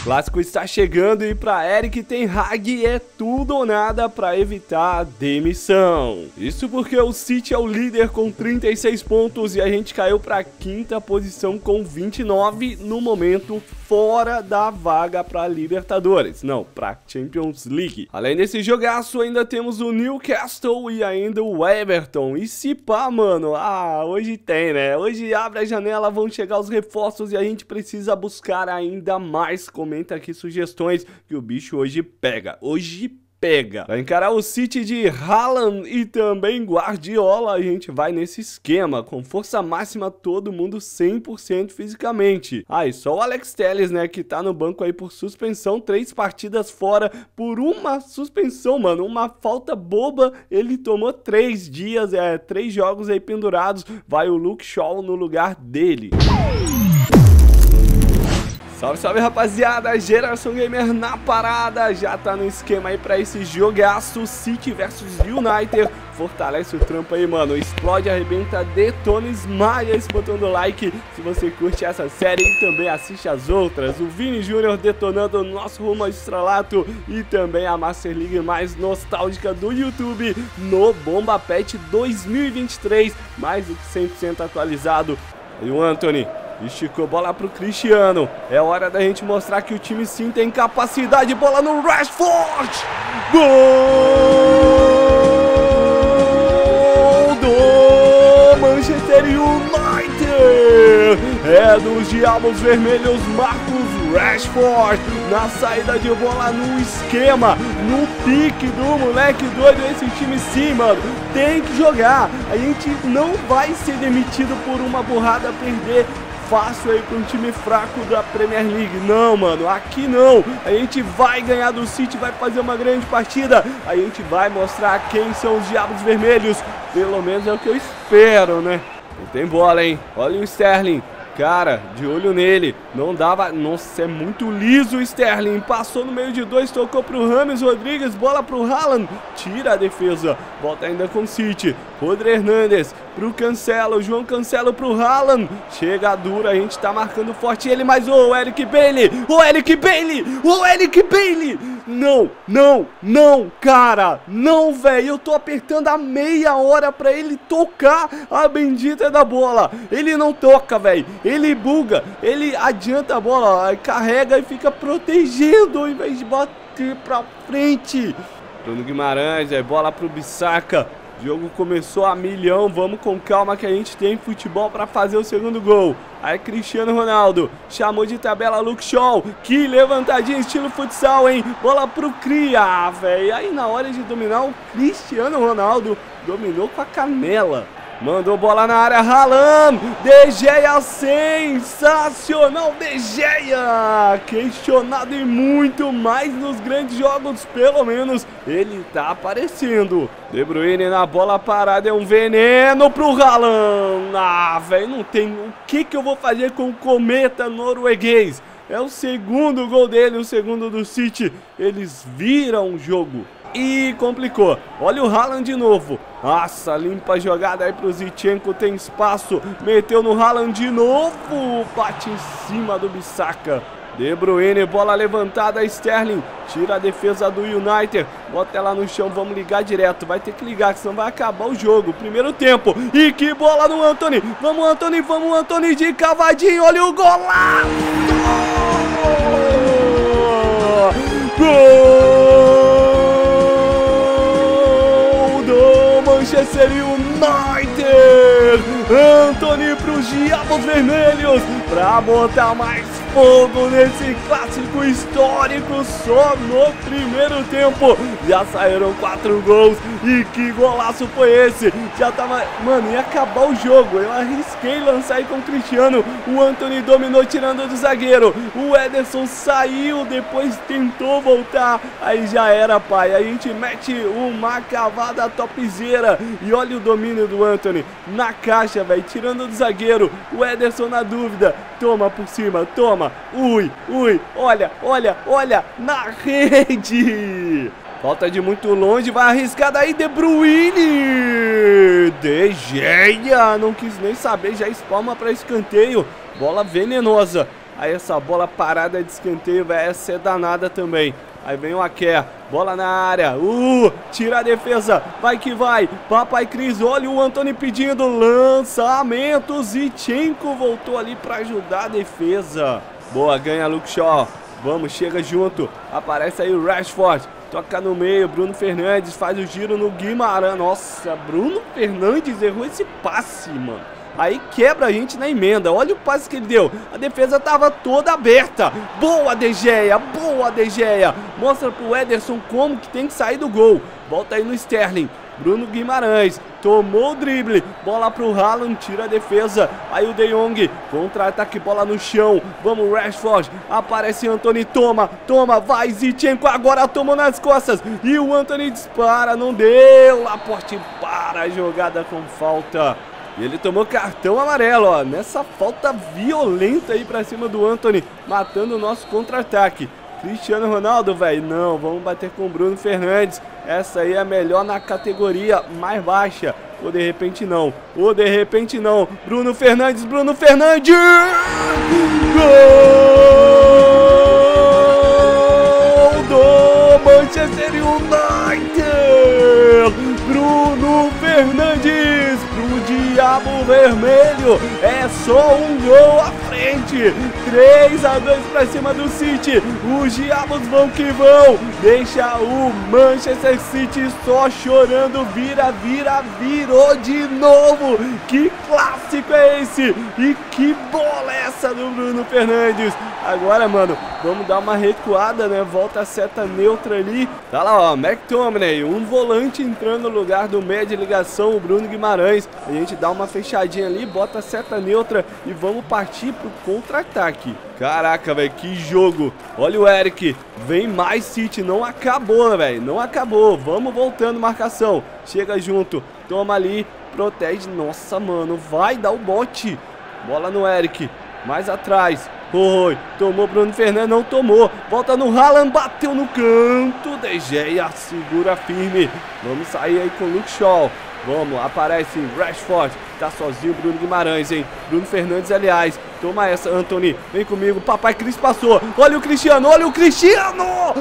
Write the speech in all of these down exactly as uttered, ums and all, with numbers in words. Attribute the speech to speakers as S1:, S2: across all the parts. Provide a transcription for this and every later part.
S1: Clássico está chegando e para Erik ten Hag é tudo ou nada para evitar a demissão. Isso porque o City é o líder com trinta e seis pontos e a gente caiu para a quinta posição com vinte e nove no momento, fora da vaga para Libertadores, não, para Champions League. Além desse jogaço, ainda temos o Newcastle e ainda o Everton. E se pá, mano, ah, hoje tem, né? Hoje abre a janela, vão chegar os reforços e a gente precisa buscar ainda mais. Comenta aqui sugestões que o bicho hoje pega. Hoje pega. Vai encarar o City de Haaland e também Guardiola. A gente vai nesse esquema, com força máxima, todo mundo cem por cento fisicamente. Ah, e só o Alex Telles, né, que tá no banco aí por suspensão, três partidas fora por uma suspensão, mano, uma falta boba. Ele tomou três dias, é, três jogos aí pendurados. Vai o Luke Shaw no lugar dele. Salve, salve, rapaziada, Geração Gamer na parada, já tá no esquema aí pra esse jogaço, City versus United, fortalece o trampo aí, mano, explode, arrebenta, detona, esmaia esse botão do like, se você curte essa série e também assiste as outras, o Vini Júnior detonando o nosso rumo ao estrelato e também a Master League mais nostálgica do YouTube no Bomba Pet dois mil e vinte e três, mais do que cem por cento atualizado. E o Antony esticou, bola pro Cristiano. É hora da gente mostrar que o time sim tem capacidade. Bola no Rashford. Gol do Manchester United. É dos Diabos Vermelhos, Marcus Rashford. Na saída de bola, no esquema, no pique do moleque doido. Esse time sim, mano, tem que jogar. A gente não vai ser demitido por uma burrada, perder fácil aí para um time fraco da Premier League. Não, mano, aqui não. A gente vai ganhar do City, vai fazer uma grande partida. A gente vai mostrar quem são os Diabos Vermelhos. Pelo menos é o que eu espero, né? E tem bola, hein? Olha o Sterling. Cara, de olho nele, não dava, nossa, é muito liso o Sterling, passou no meio de dois, tocou pro James Rodrigues, bola pro Haaland, tira a defesa, volta ainda com o City, Rodri Hernandes pro Cancelo, João Cancelo pro Haaland, chega dura, a gente tá marcando forte ele, mas o Eric Bailly, o Eric Bailly, o Eric Bailly, não, não, não, cara, não, velho, eu tô apertando a meia hora pra ele tocar a bendita da bola, ele não toca, velho. Ele buga, ele adianta a bola, ó, carrega e fica protegendo ao invés de bater pra frente. Bruno Guimarães, é bola pro Bissaka. O jogo começou a milhão, vamos com calma que a gente tem futebol pra fazer o segundo gol. Aí Cristiano Ronaldo, chamou de tabela Luke Shaw, que levantadinha estilo futsal, hein? Bola pro Cria, velho. Aí na hora de dominar o Cristiano Ronaldo, dominou com a canela. Mandou bola na área, Haaland, De Gea, sensacional, De Gea, questionado e muito mais nos grandes jogos, pelo menos ele tá aparecendo. De Bruyne na bola parada, é um veneno pro Haaland. Ah, velho, não tem, o que que eu vou fazer com o cometa norueguês? É o segundo gol dele, o segundo do City, eles viram o jogo. E complicou, olha o Haaland de novo. Nossa, limpa a jogada aí pro Zinchenko, tem espaço, meteu no Haaland de novo, bate em cima do Bissaka. De Bruyne, bola levantada, Sterling, tira a defesa do United, bota ela no chão, vamos ligar direto, vai ter que ligar, que senão vai acabar o jogo, primeiro tempo, e que bola no Antony, vamos Antony, vamos Antony de cavadinho, olha o golaço! Gol! Manchester United, Antony para os Diabos Vermelhos, para botar mais fogo nesse clássico histórico. Só no primeiro tempo já saíram quatro gols. E que golaço foi esse? Já tava, mano, ia acabar o jogo. Eu arrisquei lançar aí com o Cristiano. O Antony dominou tirando do zagueiro. O Ederson saiu, depois tentou voltar. Aí já era, pai. A gente mete uma cavada topzera. E olha o domínio do Antony na caixa, velho, tirando do zagueiro. O Ederson na dúvida. Toma por cima, toma. Ui, ui, olha, olha, olha, na rede. Falta de muito longe, vai arriscar daí, De Bruyne. De Gea, não quis nem saber, já espalma para escanteio. Bola venenosa. Aí essa bola parada de escanteio, velho, essa é danada também. Aí vem o Aker, bola na área, uh, tira a defesa, vai que vai, Papai Cris, olha o Anthony pedindo lançamento, Zinchenko voltou ali pra ajudar a defesa. Boa, ganha Luke Shaw, vamos, chega junto, aparece aí o Rashford, toca no meio, Bruno Fernandes faz o giro no Guimarães, nossa, Bruno Fernandes errou esse passe, mano. Aí quebra a gente na emenda. Olha o passe que ele deu. A defesa tava toda aberta. Boa, De Gea. Boa, De Gea. Mostra pro Ederson como que tem que sair do gol. Volta aí no Sterling. Bruno Guimarães. Tomou o drible. Bola pro Haaland. Tira a defesa. Aí o De Jong. Contra-ataque. Bola no chão. Vamos, Rashford. Aparece Anthony. Toma. Toma. Vai, Zinchenko. Agora tomou nas costas. E o Anthony dispara. Não deu. Laporte para a jogada com falta. E ele tomou cartão amarelo, ó, nessa falta violenta aí pra cima do Anthony, matando o nosso contra-ataque. Cristiano Ronaldo, velho, não, vamos bater com o Bruno Fernandes. Essa aí é a melhor na categoria mais baixa. Ou de repente não, ou de repente não. Bruno Fernandes, Bruno Fernandes! Gol do Manchester United! Bruno Fernandes pro Diabo Vermelho, é só um gol à frente, três a dois para cima do City, os Diabos vão que vão, deixa o Manchester City só chorando, vira, vira, virou de novo, que clássico é esse, e que bola é essa do Bruno Fernandes, agora mano, vamos dar uma recuada, né, volta a seta neutra ali, tá lá ó, McTominay, um volante entrando no lugar do meia de ligação, o Bruno Guimarães, a gente dá uma fechadinha ali, bota a seta neutra e vamos partir pro contra-ataque. Caraca, velho, que jogo. Olha o Eric, vem mais City, não acabou, velho, não acabou, vamos voltando marcação, chega junto, toma ali, protege, nossa, mano, vai dar o bote, bola no Eric, mais atrás, oi, tomou Bruno Fernandes, não tomou, volta no Haaland, bateu no canto, De Gea segura firme, vamos sair aí com o Luke Shaw, vamos, aparece Rashford, tá sozinho Bruno Guimarães, hein, Bruno Fernandes, aliás, toma essa, Anthony, vem comigo, Papai Cris passou, olha o Cristiano, olha o Cristiano,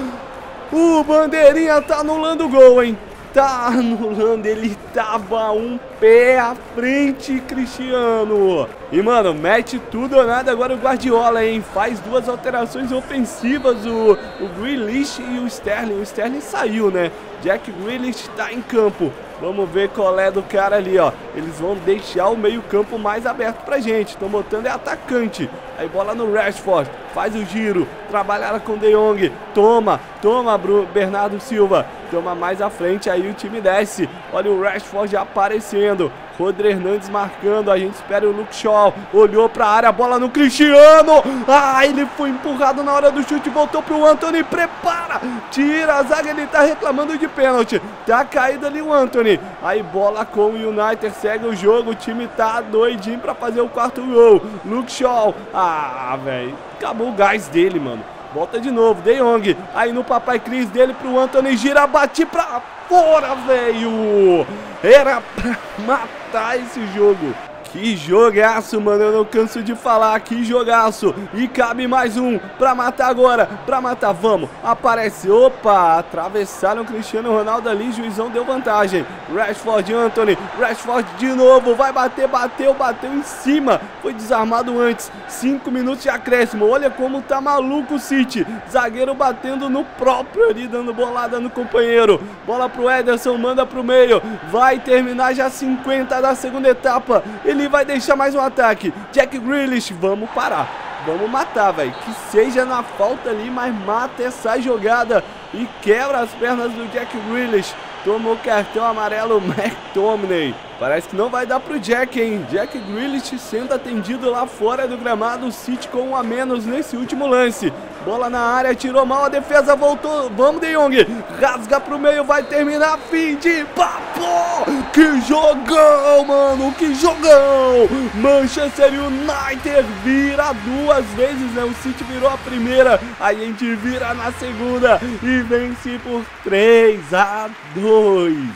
S1: o bandeirinha tá anulando o gol, hein, tá anulando, ele tava um pé à frente, Cristiano. E, mano, mete tudo ou nada agora o Guardiola, hein? Faz duas alterações ofensivas, o, o Grealish e o Sterling. O Sterling saiu, né? Jack Grealish tá em campo. Vamos ver qual é do cara ali, ó. Eles vão deixar o meio campo mais aberto pra gente. Estão botando é atacante. Aí bola no Rashford. Faz o giro. Trabalhar com o De Jong. Toma, toma, Bruno, Bernardo Silva. Toma mais à frente, aí o time desce. Olha o Rashford já aparecendo. Rodri Hernandes marcando, a gente espera o Luke Shaw, olhou pra área, bola no Cristiano, ah, ele foi empurrado na hora do chute, voltou pro Anthony, prepara, tira a zaga, ele tá reclamando de pênalti, tá caído ali o Anthony, aí bola com o United, segue o jogo, o time tá doidinho pra fazer o quarto gol, Luke Shaw, ah, velho, acabou o gás dele, mano. Volta de novo, De Jong, aí no Papai Cris dele pro Anthony, gira, bate pra fora, velho. Era pra matar esse jogo. Que jogaço, mano, eu não canso de falar, que jogaço. E cabe mais um pra matar agora, pra matar, vamos, aparece, opa, atravessaram o Cristiano Ronaldo ali, juizão deu vantagem. Rashford, Anthony, Rashford de novo, vai bater, bateu, bateu em cima, foi desarmado antes, cinco minutos de acréscimo, olha como tá maluco o City, zagueiro batendo no próprio ali, dando bolada no companheiro, bola pro Ederson, manda pro meio, vai terminar já cinquenta da segunda etapa, ele vai deixar mais um ataque, Jack Grealish, vamos parar, vamos matar, velho, que seja na falta ali, mas mata essa jogada e quebra as pernas do Jack Grealish, tomou cartão amarelo McTominay, parece que não vai dar pro Jack, hein, Jack Grealish sendo atendido lá fora do gramado, o City com um a menos nesse último lance, bola na área, tirou mal a defesa, voltou, vamos De Jong, rasga pro meio, vai terminar, fim de papo, que jogão, mano, que jogão, Manchester United vira duas vezes, né, o City virou a primeira, a gente vira na segunda e vence por três a dois.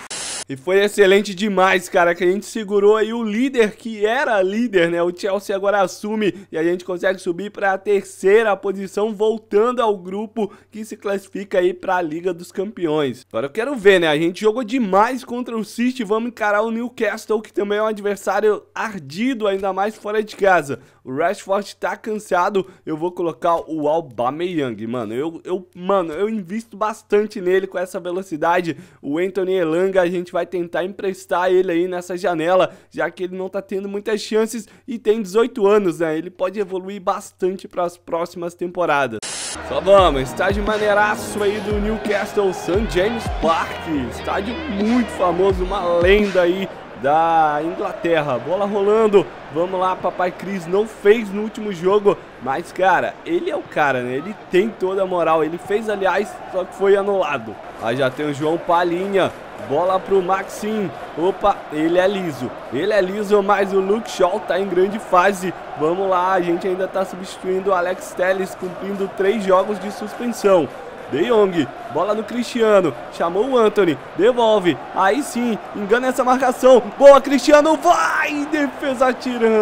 S1: E foi excelente demais, cara, que a gente segurou aí o líder, que era líder, né? O Chelsea agora assume e a gente consegue subir para a terceira posição, voltando ao grupo que se classifica aí para a Liga dos Campeões. Agora eu quero ver, né? A gente jogou demais contra o City, vamos encarar o Newcastle, que também é um adversário ardido, ainda mais fora de casa. O Rashford tá cansado, eu vou colocar o Aubameyang, mano. Eu, eu, mano, eu invisto bastante nele com essa velocidade. O Anthony Elanga, a gente vai tentar emprestar ele aí nessa janela, já que ele não tá tendo muitas chances e tem dezoito anos, né? Ele pode evoluir bastante para as próximas temporadas. Só vamos, estádio maneiraço aí do Newcastle, Saint James Park, estádio muito famoso, uma lenda aí da Inglaterra. Bola rolando, vamos lá, papai Chris não fez no último jogo, mas cara, ele é o cara, né? Ele tem toda a moral, ele fez aliás, só que foi anulado. Aí já tem o João Palhinha, bola pro Maxim, opa, ele é liso, ele é liso, mas o Luke Shaw tá em grande fase. Vamos lá, a gente ainda tá substituindo o Alex Telles, cumprindo três jogos de suspensão. De Jong, bola no Cristiano, chamou o Anthony, devolve, aí sim, engana essa marcação, boa Cristiano, vai, defesa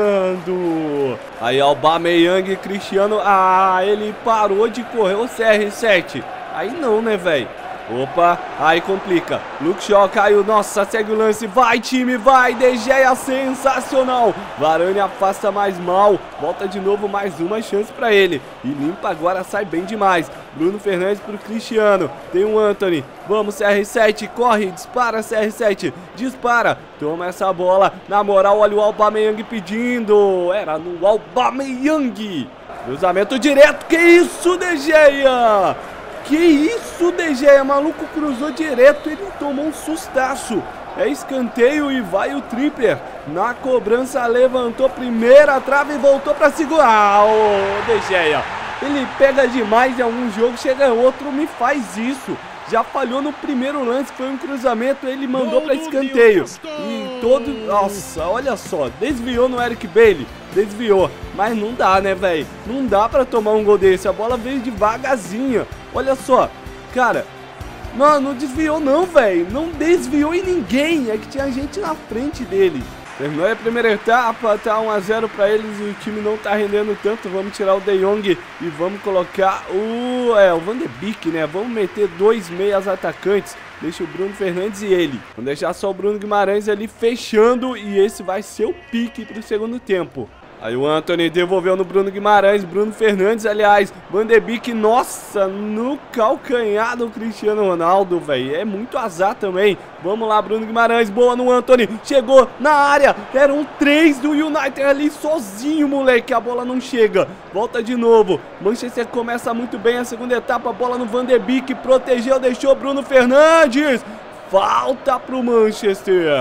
S1: tirando. Aí Aubameyang, Cristiano, ah, ele parou de correr o C R sete, aí não, né, velho? Opa, aí complica, Luke Shaw caiu, nossa, segue o lance, vai time, vai, De Gea, sensacional, Varane afasta mais mal, volta de novo, mais uma chance pra ele, e limpa agora, sai bem demais, Bruno Fernandes pro Cristiano, tem o Anthony, vamos C R sete, corre, dispara C R sete, dispara, toma essa bola, na moral, olha o Aubameyang pedindo, era no Aubameyang, cruzamento direto, que isso, De Gea! Que isso, De Gea, maluco, cruzou direto, ele tomou um sustaço. É escanteio e vai o Trippier. Na cobrança levantou primeira trave e voltou para segurar. Ah, o De Gea, ele pega demais em algum jogo, chega outro, me faz isso. Já falhou no primeiro lance, foi um cruzamento, ele mandou para escanteio. E todo... Nossa, olha só, desviou no Eric Bailly, desviou. Mas não dá, né, velho? Não dá para tomar um gol desse, a bola veio devagarzinho. Olha só, cara, não, não desviou não, velho. Não desviou em ninguém, é que tinha gente na frente dele. Terminou a primeira etapa, tá um a zero para eles e o time não tá rendendo tanto. Vamos tirar o De Jong e vamos colocar o, é, o Van de Beek, né? Vamos meter dois meias atacantes. Deixa o Bruno Fernandes e ele. Vamos deixar só o Bruno Guimarães ali fechando e esse vai ser o pique pro segundo tempo. Aí o Anthony devolveu no Bruno Guimarães, Bruno Fernandes, aliás, Van de Beek, nossa, no calcanhar do Cristiano Ronaldo, velho, é muito azar também. Vamos lá, Bruno Guimarães, boa no Anthony, chegou na área, eram três do United ali sozinho, moleque, a bola não chega, volta de novo, Manchester começa muito bem a segunda etapa, bola no Van de Beek, protegeu, deixou Bruno Fernandes, falta pro Manchester,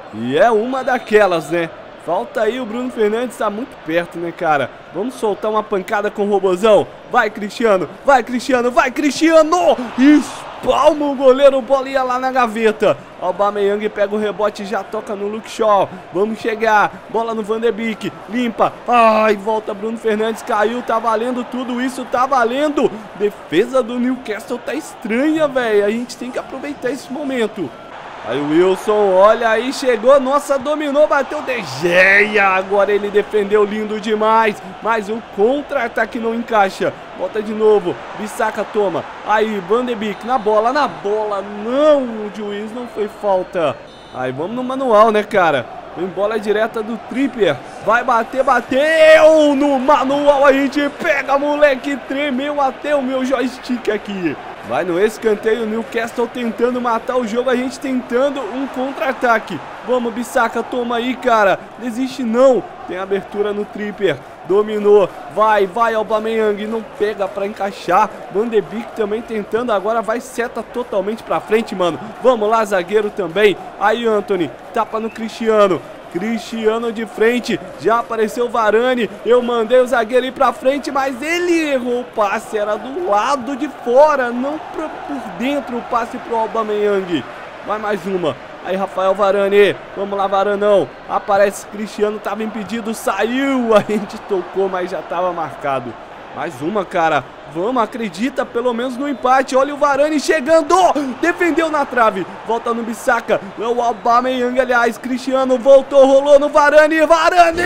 S1: e é uma daquelas, né? Falta aí, o Bruno Fernandes tá muito perto, né, cara? Vamos soltar uma pancada com o robozão. Vai, Cristiano, vai, Cristiano, vai, Cristiano! Espalma o goleiro, bola ia lá na gaveta. Aubameyang pega o rebote e já toca no Luke Shaw. Vamos chegar, bola no Van de Beek, limpa. Ai, volta Bruno Fernandes, caiu, tá valendo tudo isso, tá valendo. Defesa do Newcastle tá estranha, velho. A gente tem que aproveitar esse momento. Aí o Wilson, olha aí, chegou, nossa, dominou, bateu De Gea, agora ele defendeu lindo demais, mas o contra-ataque não encaixa, volta de novo, Bissaka toma, aí Van de Beek na bola, na bola, não, o juiz não foi falta, aí vamos no manual, né, cara, vem bola direta do Trippier, vai bater, bateu, no manual a gente pega, moleque, tremeu até o meu joystick aqui. Vai no escanteio, Newcastle tentando matar o jogo, a gente tentando um contra-ataque. Vamos, Bissaka, toma aí, cara. Desiste não. Tem abertura no Trippier. Dominou. Vai, vai, Aubameyang. Não pega pra encaixar. Van de Beek também tentando. Agora vai seta totalmente pra frente, mano. Vamos lá, zagueiro também. Aí, Anthony. Tapa no Cristiano. Cristiano de frente, já apareceu o Varane, eu mandei o zagueiro ir pra frente, mas ele errou o passe, era do lado de fora, não pra, por dentro o passe pro Aubameyang. Vai mais uma, aí Rafael Varane, vamos lá Varanão, aparece Cristiano, tava impedido, saiu, a gente tocou, mas já tava marcado. Mais uma, cara. Vamos, acredita pelo menos no empate. Olha o Varane chegando. Defendeu na trave. Volta no Bissaka. O Aubameyang, aliás. Cristiano voltou, rolou no Varane. Varane!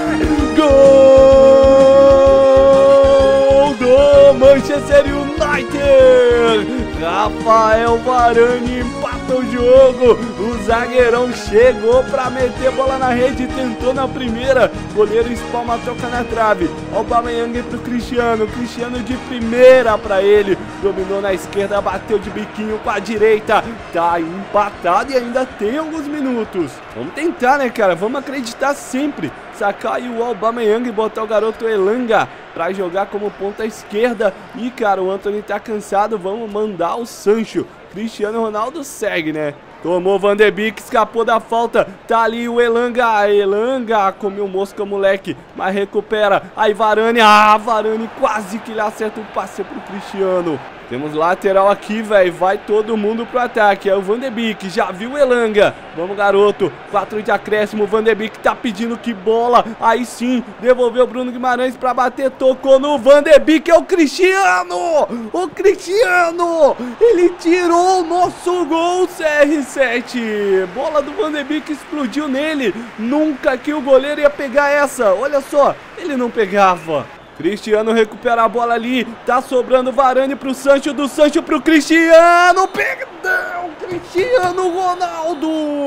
S1: Gol do Manchester United! Rafael Varane empata o jogo. O zagueirão chegou pra meter bola na rede, tentou na primeira. Goleiro espalma, toca na trave. Aubameyang pro Cristiano. Cristiano de primeira pra ele. Dominou na esquerda, bateu de biquinho com a direita. Tá empatado e ainda tem alguns minutos. Vamos tentar, né, cara? Vamos acreditar sempre. Sacar aí o Aubameyang e botar o garoto Elanga pra jogar como ponta esquerda. E, cara, o Antony tá cansado. Vamos mandar o Sancho. Cristiano Ronaldo segue, né? Tomou Van de Beek, escapou da falta. Tá ali o Elanga. Elanga comeu mosca, moleque. Mas recupera. Aí Varane. Ah, Varane quase que ele acerta o passe pro Cristiano. Temos lateral aqui, velho. Vai todo mundo pro ataque. É o Van de Beek. Já viu o Elanga. Vamos, garoto. quatro de acréscimo. O Van de Beek tá pedindo que bola. Aí sim. Devolveu o Bruno Guimarães pra bater. Tocou no Van de Beek. É o Cristiano. O Cristiano. Ele tirou o nosso gol, C R sete. Bola do Van de Beek explodiu nele. Nunca que o goleiro ia pegar essa. Olha só. Ele não pegava. Cristiano recupera a bola ali. Tá sobrando Varane pro Sancho. Do Sancho pro Cristiano. Perdão, Cristiano Ronaldo.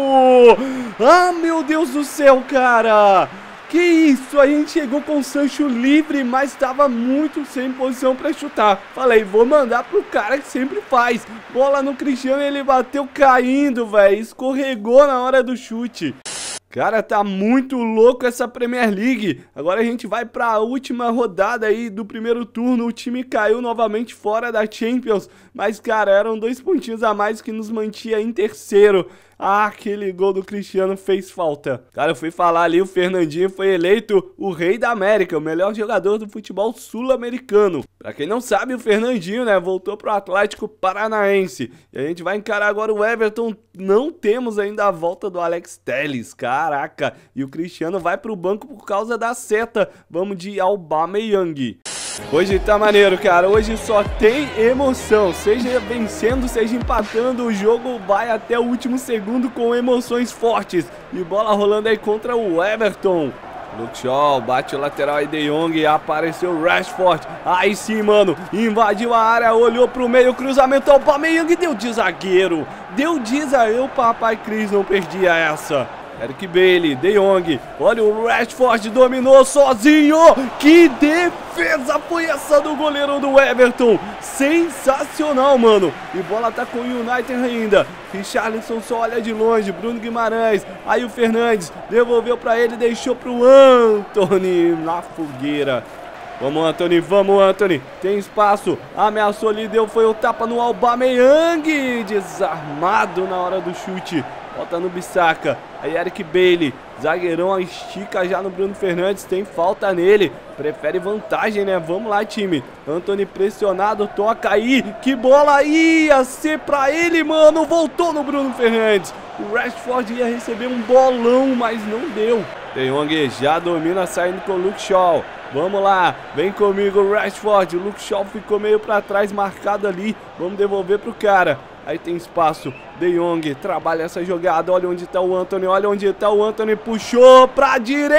S1: Ah, meu Deus do céu, cara. Que isso, a gente chegou com o Sancho livre, mas estava muito sem posição para chutar. Falei, vou mandar pro cara que sempre faz. Bola no Cristiano, ele bateu caindo, velho. Escorregou na hora do chute. Cara, tá muito louco essa Premier League. Agora a gente vai para a última rodada aí do primeiro turno. O time caiu novamente fora da Champions. Mas, cara, eram dois pontinhos a mais que nos mantinha em terceiro. Ah, aquele gol do Cristiano fez falta. Cara, eu fui falar ali, o Fernandinho foi eleito o rei da América, o melhor jogador do futebol sul-americano. Pra quem não sabe, o Fernandinho, né, voltou pro Atlético Paranaense. E a gente vai encarar agora o Everton. Não temos ainda a volta do Alex Telles, caraca. E o Cristiano vai pro banco por causa da seta. Vamos de Aubameyang. Hoje tá maneiro, cara. Hoje só tem emoção. Seja vencendo, seja empatando, o jogo vai até o último segundo com emoções fortes. E bola rolando aí contra o Everton. Luke Shaw bate o lateral aí, De Jong. Apareceu o Rashford. Aí sim, mano. Invadiu a área, olhou pro meio, cruzamento ao Aubameyang. Deu de zagueiro. Deu de zagueiro. Papai Cris não perdia essa. Eric Bailly, De Jong, olha o Rashford, dominou sozinho. Que defesa foi essa do goleiro do Everton? Sensacional, mano. E bola tá com o United ainda. Richarlison só olha de longe. Bruno Guimarães, aí o Fernandes devolveu pra ele, deixou pro Antony na fogueira. Vamos, Antony, vamos, Antony. Tem espaço, ameaçou ali, deu, foi o tapa no Aubameyang. Desarmado na hora do chute. Volta no Bissaka. Aí Eric Bailly. Zagueirão estica já no Bruno Fernandes. Tem falta nele. Prefere vantagem, né? Vamos lá, time. Antony pressionado. Toca aí. Que bola ia ser pra ele, mano. Voltou no Bruno Fernandes. O Rashford ia receber um bolão, mas não deu. De Jong já domina, saindo com o Luke Shaw. Vamos lá, vem comigo, Rashford. O Luke Shaw ficou meio pra trás, marcado ali. Vamos devolver pro cara. Aí tem espaço. De Jong trabalha essa jogada. Olha onde tá o Antony. Olha onde tá o Antony. Puxou pra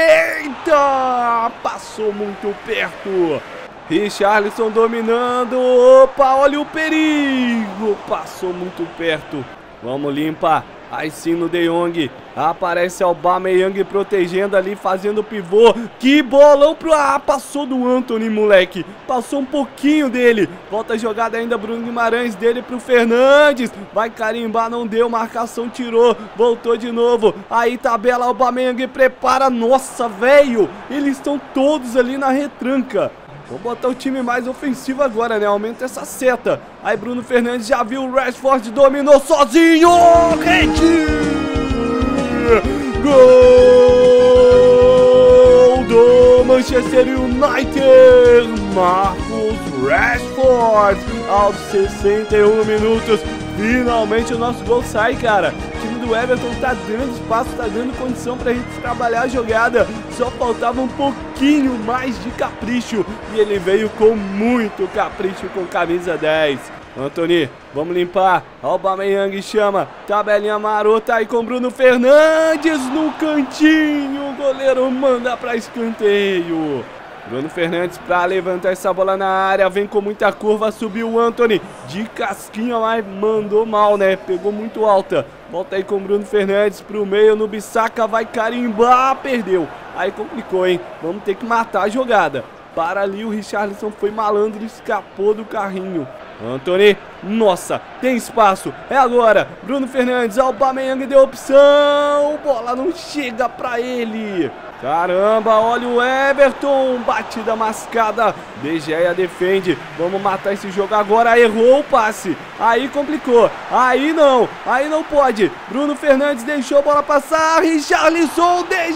S1: direita. Passou muito perto. Richarlison dominando. Opa, olha o perigo. Passou muito perto. Vamos limpar. Aí sim no De Jong. Aparece Aubameyang protegendo ali, fazendo pivô. Que bolão pro... Ah, passou do Antony, moleque. Passou um pouquinho dele. Volta a jogada ainda, Bruno Guimarães, dele pro Fernandes. Vai carimbar, não deu. Marcação tirou. Voltou de novo. Aí tabela, Aubameyang prepara. Nossa, velho. Eles estão todos ali na retranca. Vou botar o time mais ofensivo agora, né? Aumenta essa seta. Aí Bruno Fernandes já viu o Rashford, dominou sozinho. Rede! Gol do Manchester United. Marcus Rashford, aos sessenta e um minutos, finalmente o nosso gol sai, cara. O time do Everton tá dando espaço, tá dando condição pra gente trabalhar a jogada. Só faltava um pouquinho mais de capricho e ele veio com muito capricho com camisa dez. Antony, vamos limpar. Aubameyang chama. Tabelinha marota aí com Bruno Fernandes no cantinho. O goleiro manda pra escanteio. Bruno Fernandes pra levantar essa bola na área. Vem com muita curva, subiu o Antony. De casquinha, mas mandou mal, né? Pegou muito alta. Volta aí com Bruno Fernandes pro meio no Bissaka. Vai carimbar, perdeu. Aí complicou, hein? Vamos ter que matar a jogada. Para ali, o Richarlison foi malandro e escapou do carrinho. Antony, nossa, tem espaço, é agora. Bruno Fernandes, Aubameyang deu opção. Bola não chega pra ele. Caramba, olha o Everton. Batida mascada. De Gea defende. Vamos matar esse jogo agora. Errou o passe. Aí complicou. Aí não. Aí não pode. Bruno Fernandes deixou a bola passar. Richarlison. De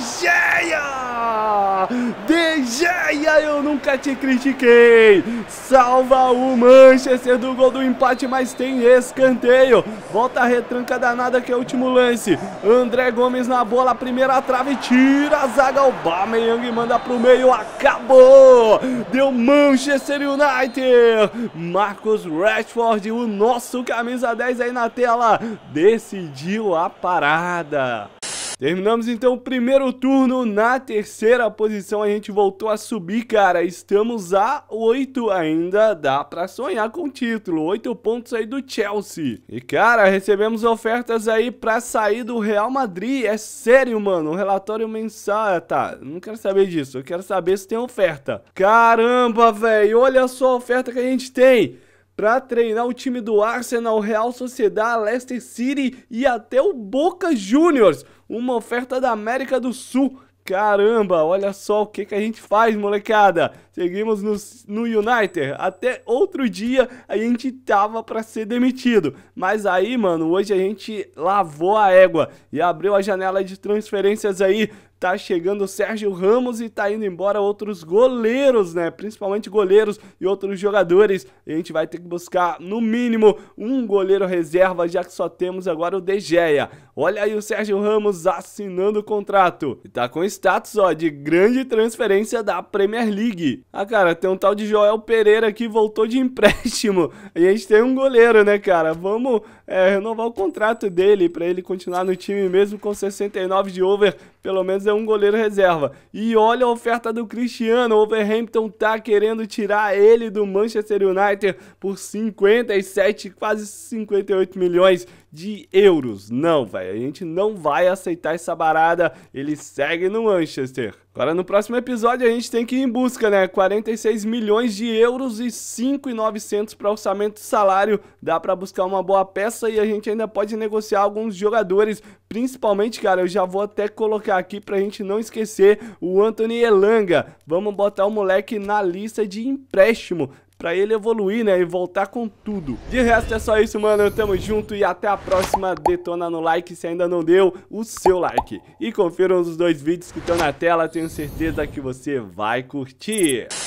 S1: Gea. De Gea, eu nunca te critiquei. Salva o Manchester do gol do empate, mas tem escanteio. Volta a retranca danada que é o último lance. André Gomes na bola. Primeira trave. Tira a zaga. Aubameyang manda pro meio, acabou! Deu Manchester United! Marcus Rashford, o nosso camisa dez aí na tela, decidiu a parada. Terminamos então o primeiro turno na terceira posição, a gente voltou a subir, cara, estamos a oito, ainda dá pra sonhar com o título, oito pontos aí do Chelsea. E cara, recebemos ofertas aí pra sair do Real Madrid, é sério, mano, o relatório mensal, tá, não quero saber disso, eu quero saber se tem oferta. Caramba, velho, olha só a oferta que a gente tem. Pra treinar o time do Arsenal, Real Sociedad, Leicester City e até o Boca Juniors. Uma oferta da América do Sul. Caramba, olha só o que, que a gente faz, molecada. Seguimos no, no United. Até outro dia a gente tava pra ser demitido. Mas aí, mano, hoje a gente lavou a égua e abriu a janela de transferências aí. Tá chegando o Sérgio Ramos e tá indo embora outros goleiros, né? Principalmente goleiros e outros jogadores. E a gente vai ter que buscar, no mínimo, um goleiro reserva, já que só temos agora o De Gea. Olha aí o Sérgio Ramos assinando o contrato. E tá com status, ó, de grande transferência da Premier League. Ah, cara, tem um tal de Joel Pereira que voltou de empréstimo. E a gente tem um goleiro, né, cara? Vamos é, renovar o contrato dele pra ele continuar no time mesmo com sessenta e nove de over. Pelo menos é um goleiro reserva. E olha a oferta do Cristiano. O Wolverhampton tá querendo tirar ele do Manchester United por cinquenta e sete, quase cinquenta e oito milhões de euros. Não, velho, a gente não vai aceitar essa barada. Ele segue no Manchester. Agora no próximo episódio a gente tem que ir em busca, né? quarenta e seis milhões de euros e cinco mil e novecentos para orçamento de salário. Dá para buscar uma boa peça e a gente ainda pode negociar alguns jogadores. Principalmente, cara, eu já vou até colocar aqui pra gente não esquecer o Anthony Elanga. Vamos botar o moleque na lista de empréstimo pra ele evoluir, né, e voltar com tudo. De resto é só isso, mano, tamo junto e até a próxima. Detona no like se ainda não deu o seu like. E confiram os dois vídeos que estão na tela, tenho certeza que você vai curtir.